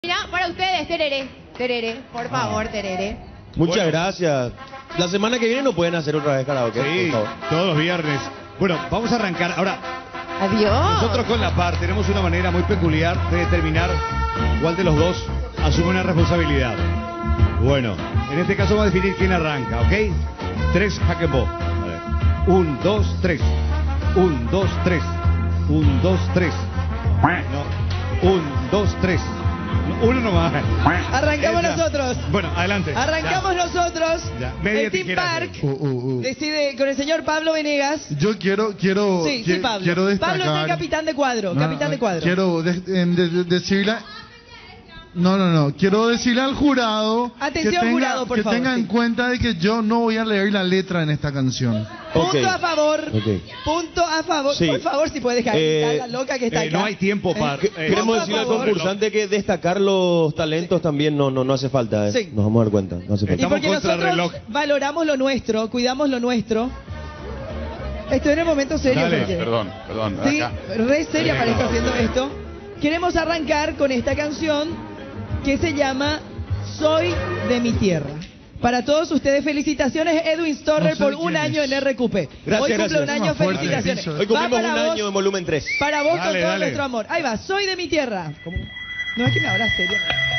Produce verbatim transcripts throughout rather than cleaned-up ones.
Mira, para ustedes, Terere. Terere, por favor, Terere. Muchas Bueno. gracias. La semana que viene no pueden hacer otra vez karaoke. Sí, por favor. todos los viernes. Bueno, vamos a arrancar. Ahora, Adiós. nosotros con la par tenemos una manera muy peculiar de determinar cuál de los dos asume una responsabilidad. Bueno, en este caso vamos a definir quién arranca, ¿ok? Tres jaquembo. Un, dos, tres. Un, dos, tres. Un, dos, tres. No. Un, dos, tres. Uno nomás. Arrancamos Esa. nosotros. Bueno, adelante. Arrancamos Ya. nosotros. Ya, media El Team tijera. Park Uh, uh, uh. decide con el señor Pablo Venegas. Yo quiero, quiero, Sí, qui- sí, Pablo. quiero destacar. Pablo es el capitán de cuadro. No, capitán de no, cuadro. Quiero de- en- de- de- decirle. No, no, no. Quiero decirle al jurado Atención, que tenga, jurado, por que favor, tenga sí. en cuenta de que yo no voy a leer la letra en esta canción. Punto Ok. a favor. Ok. Punto a favor. Sí. Por favor, si puede dejar Eh, la loca que está eh, acá. no hay tiempo para- Eh, eh, Queremos punto a decirle al favor. concursante que destacar los talentos también no, no, no hace falta. ¿eh? Sí. Nos vamos a dar cuenta. No hace Y falta. Estamos porque contra el nosotros reloj. valoramos lo nuestro, cuidamos lo nuestro. Estoy en el momento serio. Dale. porque- Perdón, perdón. Sí, Acá. re seria para estar haciendo esto. Queremos arrancar con esta canción que se llama Soy de mi tierra. Para todos ustedes, felicitaciones Edwin Stoller No sé por quién un año es. en R Q P. Gracias, Hoy cumple gracias. un año, Más fuerte, felicitaciones. piso. Hoy cumplimos Va un para vos, año en volumen tres. para vos Dale, con todo dale. nuestro amor. Ahí va, Soy de mi tierra. No es que me hablas serio.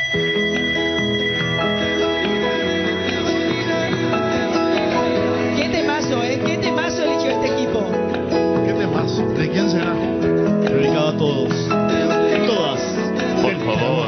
Qué temazo, ¿eh? Qué temazo eligió este equipo. ¿Qué temas? ¿De quién será? Dedicado a todos. Todas. Por favor.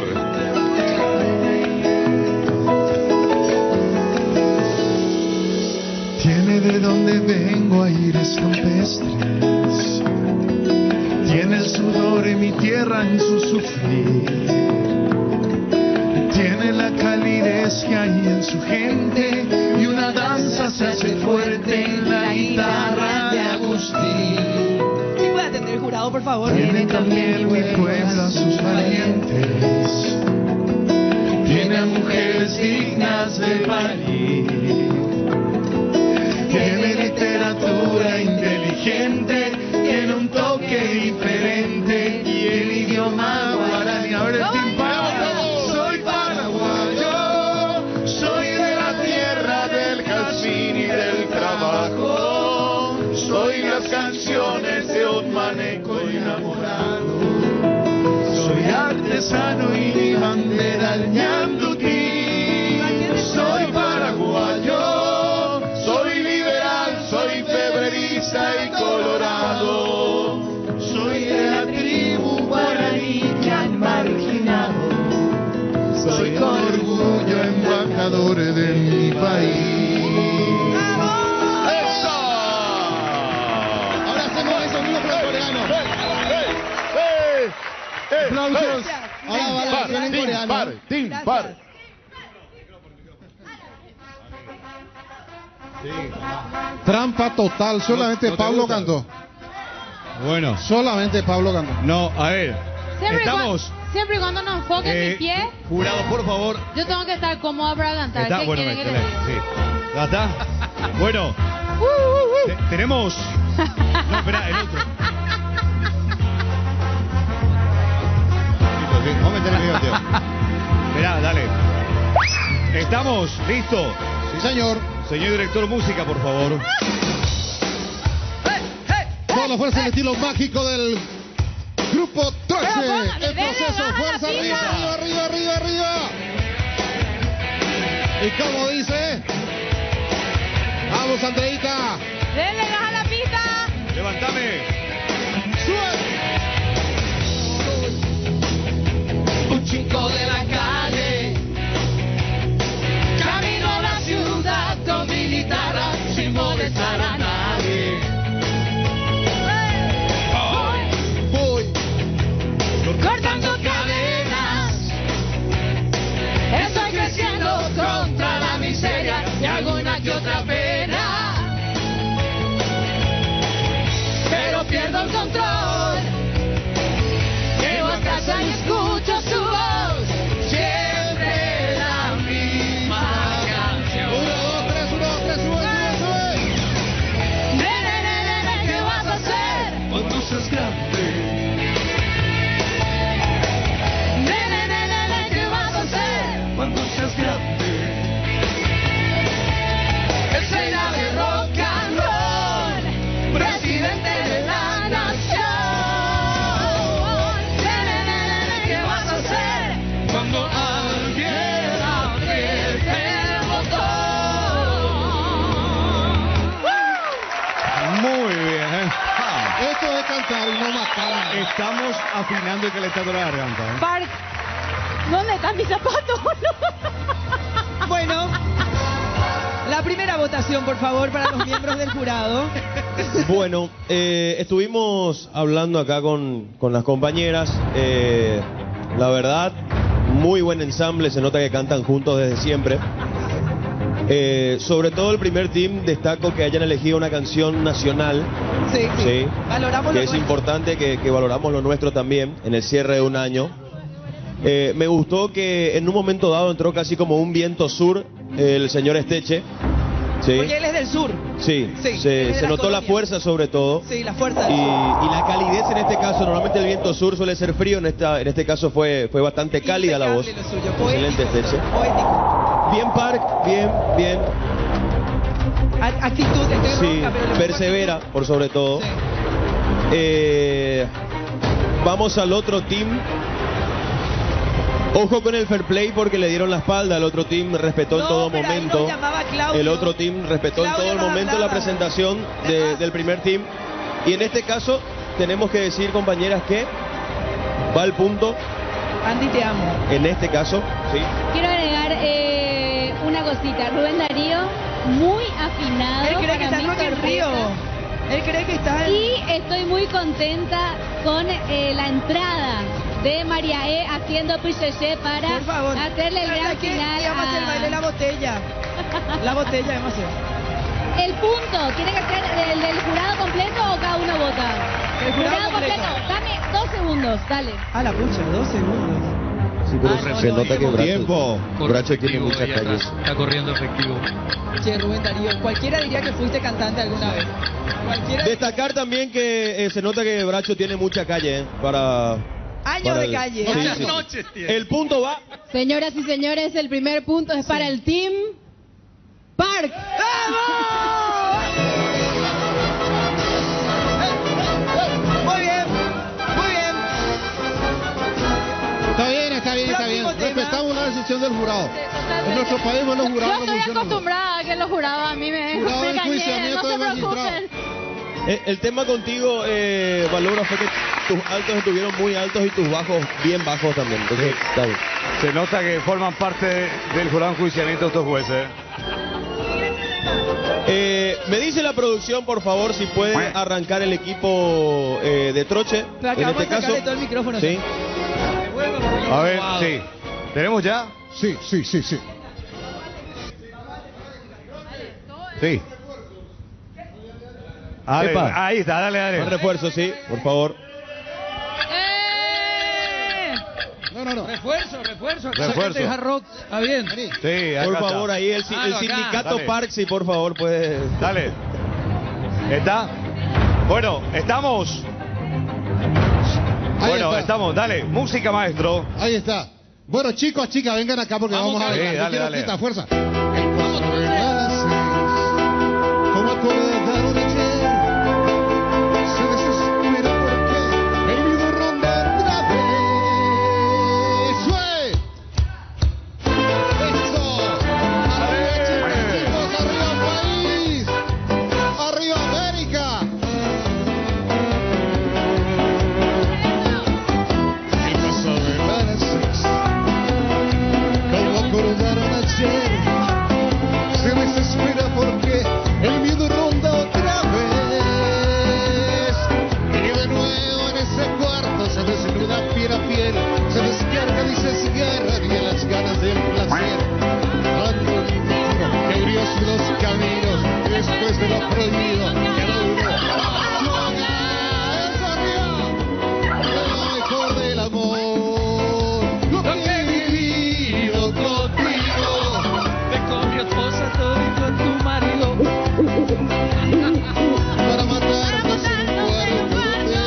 Tiene de donde vengo aires campestres. Tiene el sudor de mi tierra en su sufrir. Tiene la calidez que hay en su gente. Y una danza se hace fuerte en la guitarra de Agustín. Si puede atender el jurado, por favor. Tiene también mi pueblo a sus valientes. Tiene a mujeres dignas de parir. Tiene literatura inteligente, tiene un toque diferente y el idioma guaraní. A ver, el timpano. Soy paraguayo, soy de la tierra del jazmín y del trabajo. Soy las canciones de un maneco enamorado. Soy artesano y mi bandera el ñandutí. Soy paraguayo, soy liberal, soy febrerista y colorado. Soy de la tribu guaraní que han marginado. Soy con orgullo embajador de mi país. Ahora hacemos eso mismo con el coreano. Aplausos. Ahora va la versión en coreano. Team Gracias. Par. Trampa total, solamente ¿No te Pablo gusta? cantó. Bueno, Solamente Pablo cantó. no, a ver. Siempre, y Estamos. cuando, siempre y cuando nos enfoquen eh, mi pie, Jurado, por favor. yo tengo que estar cómoda para cantar. Está, ¿Qué bueno, quieren que les excelente, diga? sí. ¿Ya está? Bueno, Uh, uh, uh. te- tenemos. No, espera, el otro. Listo, sí, vamos a meter el video, tío. Esperá, dale. ¿Estamos? ¿Listo? Sí, señor. Señor director, música, por favor. Toda la fuerza del estilo mágico del grupo Troche. Pero póngale, El denle proceso, gas a la fuerza arriba, pista. arriba, arriba, arriba, arriba. Y como dice, vamos, Andreita. Denle gas a la pista. Levántame. Un chico de la calle, camino a la ciudad con mi guitarra sin molestar a nadie. Voy. Cortando cadenas, estoy creciendo contra la miseria y alguna que otra pena. Pero pierdo el control, llego a casa y escucho su voz, siempre la misma canción. Uno, dos, tres, uno, dos, tres, sube, sube, sube. Nene, nene, nene, ¿qué vas a hacer? Cuando seas grande. Nene, nene, nene, ¿qué afinando y calentando la garganta. ¿eh? Park, ¿dónde están mis zapatos? Bueno, la primera votación, por favor, para los miembros del jurado. Bueno, eh, estuvimos hablando acá con, con las compañeras. Eh, la verdad, muy buen ensamble, se nota que cantan juntos desde siempre. Eh, sobre todo el primer team, destaco que hayan elegido una canción nacional. Sí, sí. Sí, Valoramos que lo es nuestro. importante que, que valoramos lo nuestro también en el cierre de un año. Eh, me gustó que en un momento dado entró casi como un viento sur el señor Esteche. Sí, Porque él es del sur. sí, Sí, él se, es de se la notó la colonia. fuerza sobre todo. Sí, la fuerza Y, del sur. y la calidez en este caso, normalmente el viento sur suele ser frío, en esta en este caso fue, fue bastante cálida la voz. Impecable lo suyo, Excelente poético, Esteche. poético. Bien Park, bien, bien. A- Actitud, estoy Sí, ronca, pero le pongo persevera actitud. por sobre todo. Sí. Eh, vamos al otro team. Ojo con el fair play porque le dieron la espalda. El otro team respetó en No, todo pero ahí momento. nos llamaba Claudio. El otro team respetó en Claudio todo el nos momento la hablaba. presentación de- Además- del primer team. Y en este caso tenemos que decir, compañeras, que va el punto. Andy, te amo. En este caso, sí. Quiero agregar eh, una cosita. Rubén Darío, muy afinado. Él cree para que está mi en Rock in sorpresa. Rio. Él cree que está en... Y estoy muy contenta con eh, la entrada de María E haciendo picheche para Por favor. hacerle el gran ¿Sabes qué? final. Y vamos a hacer el baile de la a... botella. La botella, vamos a hacer. El punto, ¿tiene que ser el del jurado completo o cada uno vota? El jurado completo. Dame dos segundos, dale. Ah, la pucha, dos segundos. Sí, pero Ah, no, se no, nota que no. Bracho, Tiempo. Bracho tiene muchas ella calles. está, está corriendo efectivo. Che, Rubén Darío, cualquiera diría que fuiste cantante alguna vez. Cualquiera... Destacar también que eh, se nota que Bracho tiene mucha calle eh, para... Años para de el- calle. Sí, años. sí. noches tiene. El punto va... Señoras y señores, el primer punto es para el team Park. Muy bien, muy bien. Está bien, está bien, está bien. Próximo tema. Respetamos la decisión del jurado. En nuestro país, bueno, los Yo jurados no estoy funcionan. acostumbrada a que los jurados a mí me, Jurado me de cañeen, enjuiciamiento no se de magistrado. preocupen. Eh, El tema contigo, eh, Valora, fue que tus altos estuvieron muy altos y tus bajos bien bajos también. Entonces, está bien. Se nota que forman parte del jurado de enjuiciamiento estos jueces. Eh, me dice la producción, por favor, si puede arrancar el equipo eh, de Troche. Le acabamos en este de sacarle caso, todo el micrófono. sí. A ver, sí. ¿Tenemos ya? Sí, sí, sí, sí. Sí. Dale, Epa. ahí está, dale, Un dale. refuerzo, sí, por favor. No, no, no. Refuerzo, refuerzo. Acá Refuerzo. gente de Hard Rock. Está bien. Vení. Sí, acá Por está. favor, ahí el, si- Ah, el no, acá. sindicato Dale. Park, sí, por favor, puede... Dale. ¿Está? Bueno, estamos. Ahí Bueno, está. estamos. Dale, música, maestro. Ahí está. Bueno, chicos, chicas, vengan acá porque Vamos, vamos, a Javi. bailar. Sí, Yo dale, quiero dale. quitar fuerza. Como acordaron ayer, se desespera porque el mismo ronda otra vez. ¡Sue! ¡Eso! ¡Arriba, chicos, chicos! ¡Arriba, país! ¡Arriba, América! El paso de las seis, como acordaron ayer, se desespera porque el miedo ronda otra vez. Y de nuevo en ese cuarto se desnuda piel a piel, se descarga, dice cigarra y las ganas del placer. Ando un tiro que abrió los caminos y después de lo prohibido quedó uno. ¡Es arriba! Lo mejor del amor, lo que he vivido contigo. Ve con mi esposa, todo y con tu marido. Para matarnos en un cuarto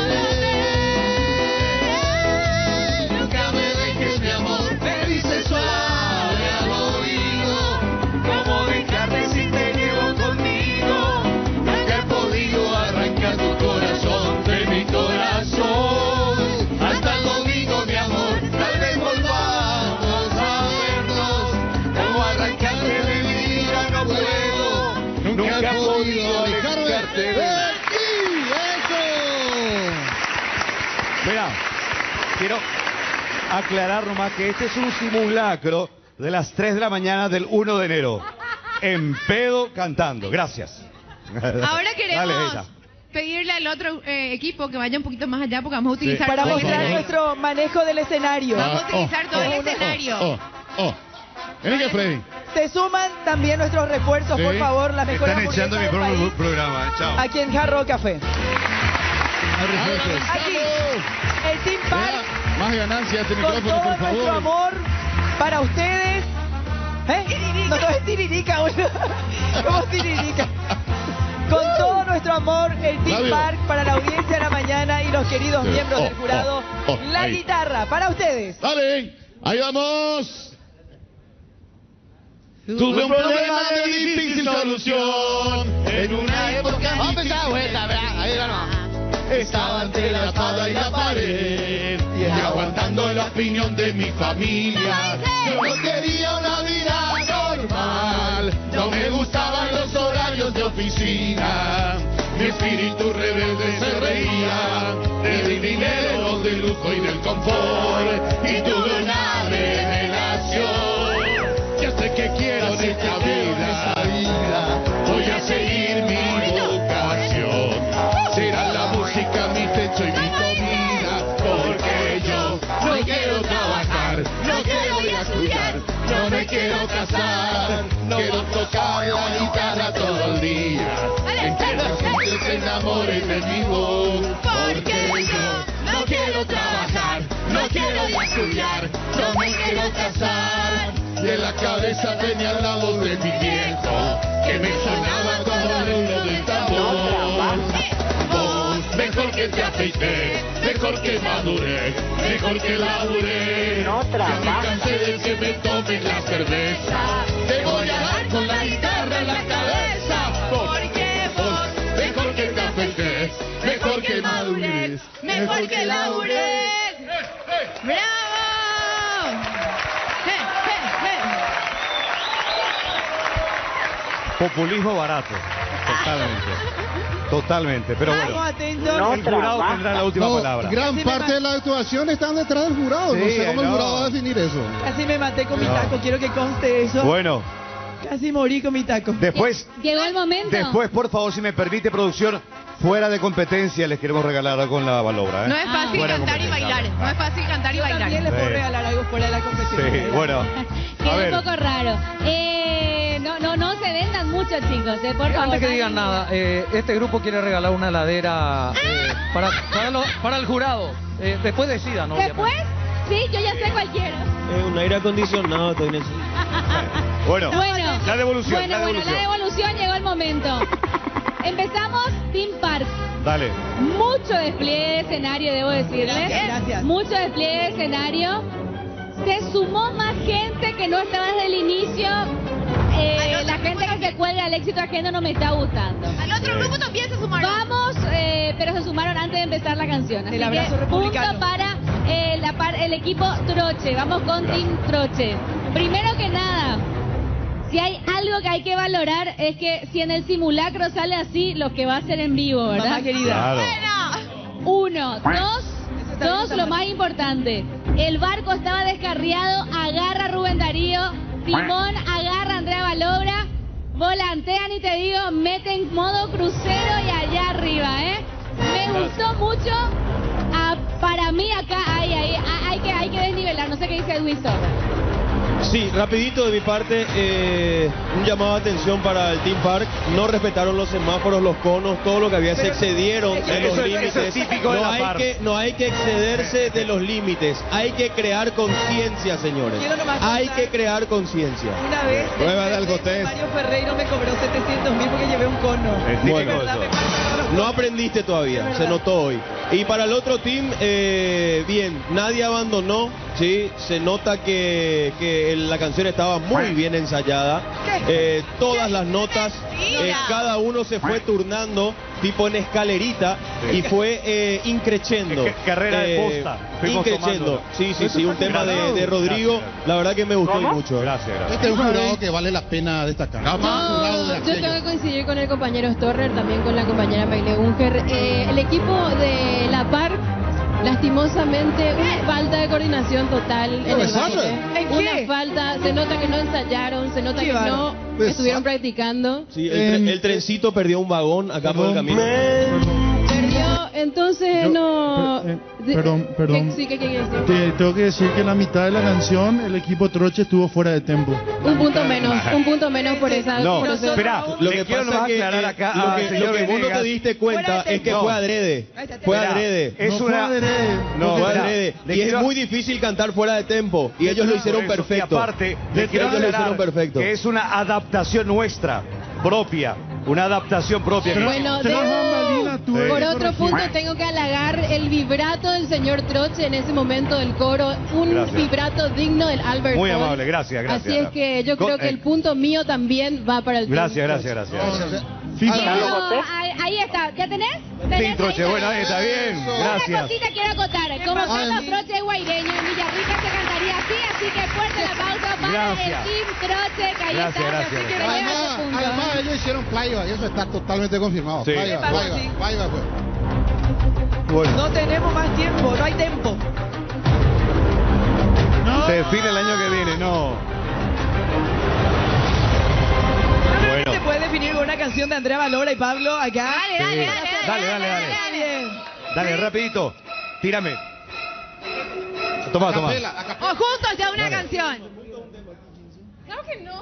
de... Nunca me dejes, mi amor, me dice suave al oído. ¿Cómo dejarte si te llevo conmigo? Nunca he podido arrancar tu corazón de mi corazón. Hasta el domingo, mi amor, tal vez volvamos a vernos. ¿Cómo arrancarte de mi vida? No puedo. Nunca he podido alejarte alejarte de de ti. ¡Eso! Mira, quiero aclarar nomás que este es un simulacro de las tres de la mañana del uno de enero. En pedo cantando. Gracias. Ahora queremos Dale, Eita. pedirle al otro eh, equipo que vaya un poquito más allá porque vamos a utilizar Para todo el mostrar escenario. nuestro manejo del escenario. Vamos a utilizar todo el escenario. Oh, oh. Vení que Freddy. Se suman también nuestros refuerzos, Sí. por favor, la mejor Están echando mi hamburguesa del propio país, programa. eh. Chao. aquí en Jarro Café. Arranca. Aquí, el Team Park, Más ganancias este con micrófono, todo por nuestro favor. amor para ustedes. ¿Eh? No, no es tiririca, boludo. ¿Cómo es tiririca? Con todo nuestro amor, el Team Flavio. Park para la audiencia de la mañana y los queridos Sí. miembros Oh, del jurado. oh, oh, la ahí. guitarra, para ustedes. Dale, ahí vamos. Tuve un problema de difícil solución en una época Vamos a empezar de vuelta, ¿verdad? Ahí vamos. Estaba entre la espada y la pared y aguantando la opinión de mi familia. Yo no quería una vida normal, no me gustaban los horarios de oficina. Mi espíritu rebelde se reía del dinero, del lujo y del confort. Y tuve una revelación. Ya sé que quiero en esta vida, voy a seguir mi vocación. Será la música mi techo y mi comida, porque yo no quiero trabajar, no quiero ir a estudiar, no me quiero casar, no quiero tocar la guitarra todo el día, en que la gente se enamore de mi voz, porque yo no quiero trabajar, no quiero ir a estudiar, no me quiero casar. Y en la cabeza tenía al lado de mi viejo, que me sonaba como el ruido del tambor. Vos, mejor que te afeité, mejor que maduré, mejor que laburé. No trabajo. Ya me cansé de que me tomes la cerveza, te voy a dar con la guitarra en la cabeza. Porque vos, mejor que te afeité, mejor que madurés, Mejor que laburés. ¡Bravo! ¡Eh, eh, eh! Populismo barato. Totalmente. Totalmente. Pero Vamos bueno. atentos. El jurado tendrá la última No, palabra. gran Así me parte ma- de la actuación están detrás del jurado. no Sí, sé cómo el no. jurado va a definir eso. Casi me maté con mi No. taco, quiero que conste eso. Bueno, Casi morí con mi taco. después, Llegó el momento. después, por favor, si me permite, producción, fuera de competencia, les queremos regalar algo con la balobra. ¿eh? No es fácil Fuera de cantar y competencia. bailar. No es fácil cantar y Yo también bailar. les puedo Sí. regalar algo fuera de la competición. Sí, bueno. A Queda ver. un poco raro. Eh, no, no, no se vendan mucho, chicos. Eh, por favor. Antes que digan nada, eh, este grupo quiere regalar una heladera eh, para, para, lo- para el jurado. Eh, después decidan, obviamente. Después, sí, yo ya sé cuál quiero. Eh, un aire acondicionado, estoy necesito. Bueno, Bueno, la devolución, bueno, la bueno, devolución. la devolución llegó el momento. Empezamos Team Park. Dale. Mucho despliegue de escenario, debo decirles. Gracias, gracias. Mucho despliegue de escenario. Se sumó más gente que no estaba desde el inicio. Eh, la gente que se cuelga al éxito ajeno no me está gustando. Al otro grupo también se sumaron. Vamos, eh, pero se sumaron antes de empezar la canción. Así El abrazo que republicano. punto para eh, la par- el equipo Troche. Vamos con Team Troche. Primero que nada, si hay algo que hay que valorar es que si en el simulacro sale así, lo que va a ser en vivo, ¿verdad? Mamá querida. Claro. Uno, dos, está dos, bien, lo está más importante. El barco estaba descarriado, agarra a Rubén Darío, Simón agarra a Andrea Balobra, volantean y te digo, meten modo crucero y allá arriba, ¿eh? Me gustó mucho. Ah, para mí acá hay, hay, hay, que, hay que desnivelar, no sé qué dice Edwin Sosa. Sí, rapidito de mi parte, eh, un llamado de atención para el Team Park. No respetaron los semáforos, los conos, todo lo que había, se Pero- excedieron de Eso los es- límites. eso es típico de no, la hay Park. que, no hay que excederse de los límites, hay que crear conciencia, señores. Quiero nomás Hay contar- que crear conciencia. Una vez, Prueba de el algotés. Mario Ferreiro me cobró setecientos mil porque llevé un cono. Es típico Bueno, de ¿Verdad? eso. Me pasaron los No conos. aprendiste todavía, se notó hoy. Y para el otro team, eh, bien, nadie abandonó, ¿sí? Se nota que, que la canción estaba muy bien ensayada. Eh, todas las notas, eh, cada uno se fue turnando, tipo en escalerita, y fue eh, increchendo. Es que carrera de posta, fuimos Increchendo. tomándola. Sí, sí, sí, un tema de, de Rodrigo, Gracias. la verdad que me gustó y mucho. Gracias, gracias. Este es un jurado que vale la pena destacar. Un jurado de Yo tengo que aquellos. coincidir con el compañero Storrer, también con la compañera Maile Unger. Eh, el equipo de La Par Lastimosamente, una falta de coordinación total en el baile. ¿En Una qué? falta, se nota que no ensayaron, se nota Qué que no bárbaro. estuvieron practicando. Sí, el, tre- el trencito perdió un vagón acá por el camino. Perdió, entonces Yo- no... per- eh, de- perdón, ¿qué- perdón. Sí, ¿qué quiere decir? Te tengo que decir que en la mitad de la canción el equipo Troche estuvo fuera de tempo. Un punto menos, un punto menos por esa... No, por ese- espera, Lo le que quiero pasa nomás es que, aclarar eh, acá lo al que, señor lo que vos no Venegas. te diste cuenta Fuera de es que tempo. fue adrede. Ahí está, Fue Espera, adrede. es No fue una... adrede. No, Fue espera, adrede. le Y es quiero- muy difícil cantar fuera de tempo. Y ellos lo hicieron Por eso, perfecto. Y aparte, le quiero ellos lo aclarar hicieron perfecto. que es una adaptación nuestra, propia. Una adaptación propia. que- Bueno, Tras de- bambalinas tuve por que otro corregir. punto tengo que halagar el vibrato del señor Troche en ese momento del coro, un Gracias. vibrato digno del Albert Muy Hall. amable, gracias, gracias. Así es que yo Co- creo que eh, el punto mío también va para el team Gracias, Troche. gracias, gracias. FIFA. Quiero- ahí, ahí está, ¿ya tenés? ¿Tenés Sí, Troche, ahí? bueno, ahí está bien, Una gracias. cosita quiero acotar. Como Carlos Troche es guaireño, en Villarrica se cantaría así, así que fuerte la pausa para Gracias. el Team Troche, que ahí Gracias, está. gracias, Así que gracias. se lleva Además, ese punto. además ellos hicieron playback, eso está totalmente confirmado. Sí. Playback, Sí. playback, playback fue. Bueno, No tenemos más tiempo, no hay tiempo. se define el año que viene, no. Bueno. Se puede definir con una canción de Andrea Valora y Pablo acá. Dale, dale, dale, Dale, dale, dale. Bien. Dale, rapidito. Tírame. Toma, toma. Acapela, acapela. O juntos ya una canción. Claro que no.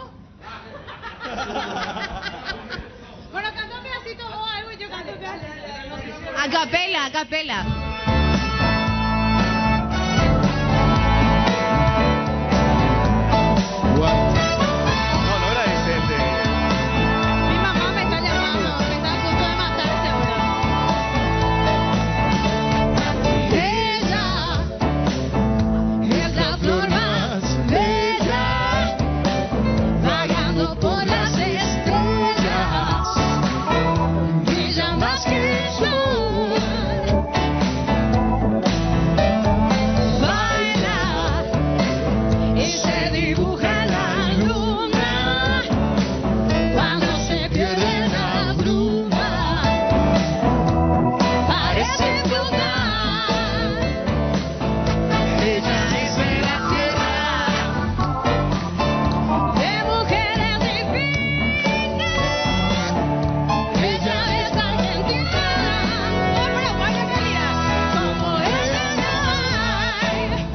Bueno, canta un pedacito vos, algo y yo canto un pedacito. A capela, a capela. No, no era ese, el de... Mi mamá me está llamando, me está a punto de matarse ahora. Ella es la flor más bella, vagando por las estrellas, brilla más que el sol. Baila y se dibuja la luna cuando se pierde en la bruma. Parece flotar. Ella es de la tierra, de mujeres divinas. Ella es argentina, de Paraguay en realidad, como ella no hay.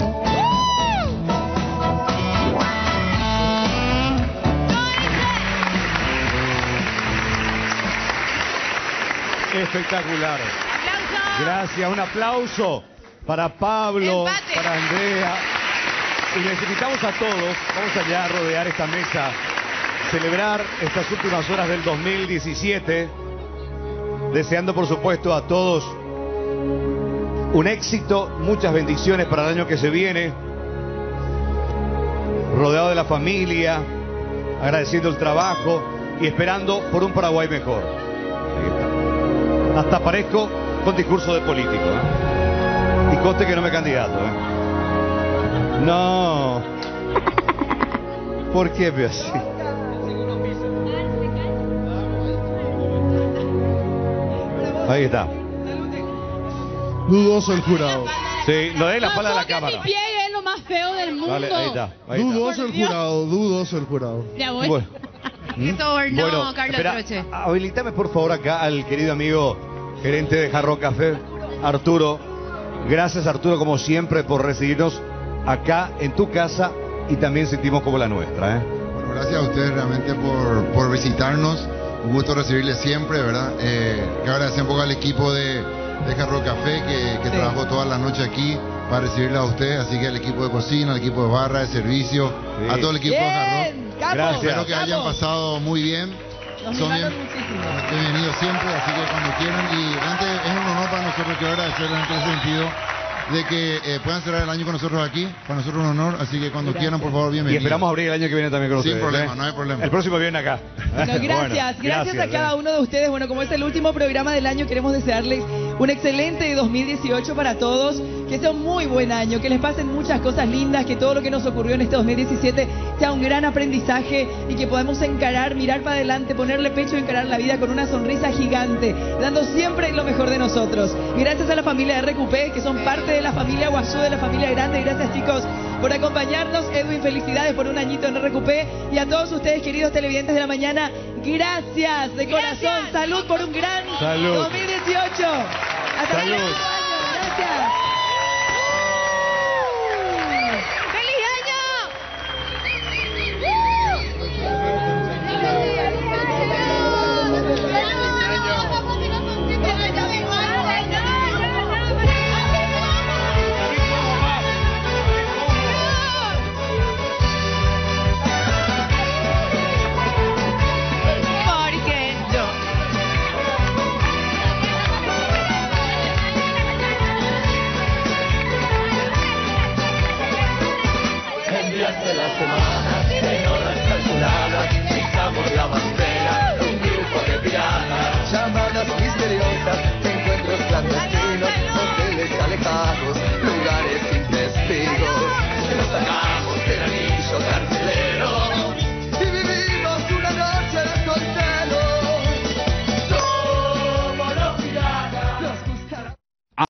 Espectacular. ¡Aplausos! Gracias, un aplauso para Pablo, Empate. para Andrea. Y les invitamos a todos, vamos allá a rodear esta mesa, celebrar estas últimas horas del dos mil diecisiete, deseando por supuesto a todos un éxito, muchas bendiciones para el año que se viene, rodeado de la familia, agradeciendo el trabajo y esperando por un Paraguay mejor. Ahí está. Hasta parezco con discurso de político, ¿eh? Y conste que no me candidato, ¿eh? No. ¿Por qué veo así? Ahí está. Dudoso el jurado. Sí, no dé la espalda a la Tampoco cámara. mi pie es lo más feo del mundo. Vale, ahí está. Ahí está. Dudoso el jurado, dudoso el jurado. Ya voy. Bueno. Qué torno, Bueno, Carlos espera, Troche. habilitame por favor acá al querido amigo gerente de Jarro Café, Arturo. Gracias Arturo como siempre por recibirnos acá en tu casa y también sentimos como la nuestra, ¿eh? Bueno, gracias a ustedes realmente por, por visitarnos. Un gusto recibirles siempre, ¿verdad? Eh, que agradecer un poco al equipo de, de Jarro Café que, que Sí. trabajó toda la noche aquí para recibirles a ustedes. Así que al equipo de cocina, al equipo de barra, de servicio, Sí. a todo el equipo de Jarro. Bien, capo, Gracias. Espero que hayan capo. pasado muy bien. Nos Son mimaron bien- muchísimo. Bienvenidos siempre, así que cuando quieran. Y realmente es un honor para nosotros, quiero agradecerles en ese sentido de que eh, puedan cerrar el año con nosotros aquí. Para nosotros es un honor, así que cuando quieran, por favor, Y bienvenidos. esperamos abrir el año que viene también con Sin ustedes. problema, ¿eh? no hay problema. El próximo viene acá. Bueno, gracias, Bueno, gracias, a cada ¿eh? uno de ustedes. Bueno, como es el último programa del año, queremos desearles un excelente dos mil dieciocho para todos. que sea un muy buen año, que les pasen muchas cosas lindas, que todo lo que nos ocurrió en este dos mil diecisiete sea un gran aprendizaje y que podamos encarar, mirar para adelante, ponerle pecho y encarar la vida con una sonrisa gigante, dando siempre lo mejor de nosotros. Gracias a la familia de R Q P, que son parte de la familia Guazú, de la familia grande. Gracias, chicos, por acompañarnos. Edwin, felicidades por un añito en R Q P. Y a todos ustedes, queridos televidentes de la mañana, gracias de corazón. Gracias. Salud por un gran Salud. dos mil dieciocho. Hasta el Salud. próximo año. Gracias.